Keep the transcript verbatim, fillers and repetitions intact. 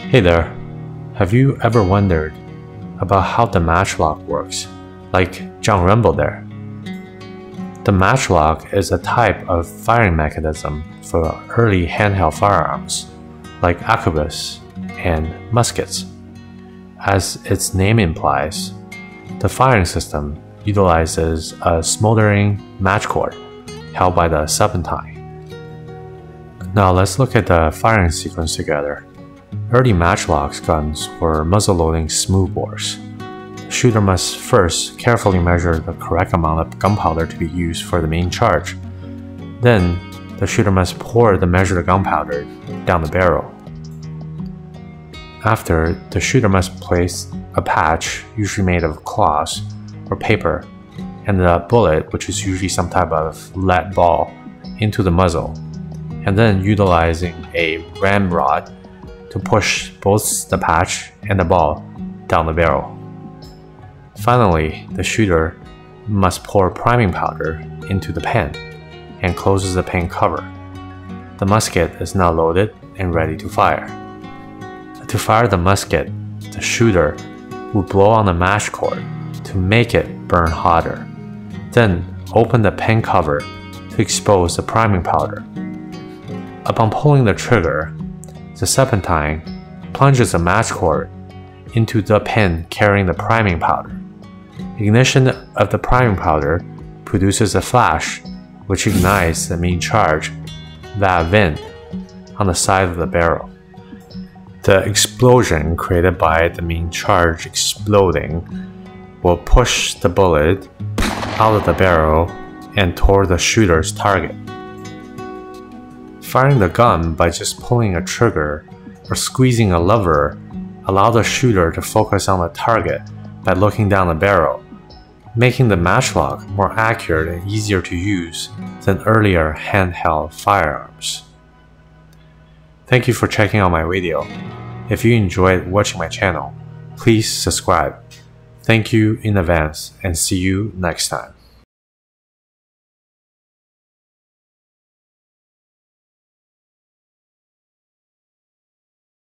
Hey there, have you ever wondered about how the matchlock works, like John Rumble there? The matchlock is a type of firing mechanism for early handheld firearms, like arquebus and muskets. As its name implies, the firing system utilizes a smoldering match cord held by the serpentine. Now let's look at the firing sequence together. Early matchlock guns were muzzle-loading smoothbores. The shooter must first carefully measure the correct amount of gunpowder to be used for the main charge. Then, the shooter must pour the measured gunpowder down the barrel. After, the shooter must place a patch, usually made of cloth or paper, and the bullet, which is usually some type of lead ball, into the muzzle, and then utilizing a ramrod to push both the patch and the ball down the barrel. Finally, the shooter must pour priming powder into the pen and closes the pen cover. The musket is now loaded and ready to fire. To fire the musket, the shooter will blow on the match cord to make it burn hotter, then open the pen cover to expose the priming powder. Upon pulling the trigger, the serpentine plunges the match cord into the pen carrying the priming powder. Ignition of the priming powder produces a flash, which ignites the main charge via vent on the side of the barrel. The explosion created by the main charge exploding will push the bullet out of the barrel and toward the shooter's target. Firing the gun by just pulling a trigger or squeezing a lever allows the shooter to focus on the target by looking down the barrel, making the matchlock more accurate and easier to use than earlier handheld firearms. Thank you for checking out my video. If you enjoyed watching my channel, please subscribe. Thank you in advance and see you next time.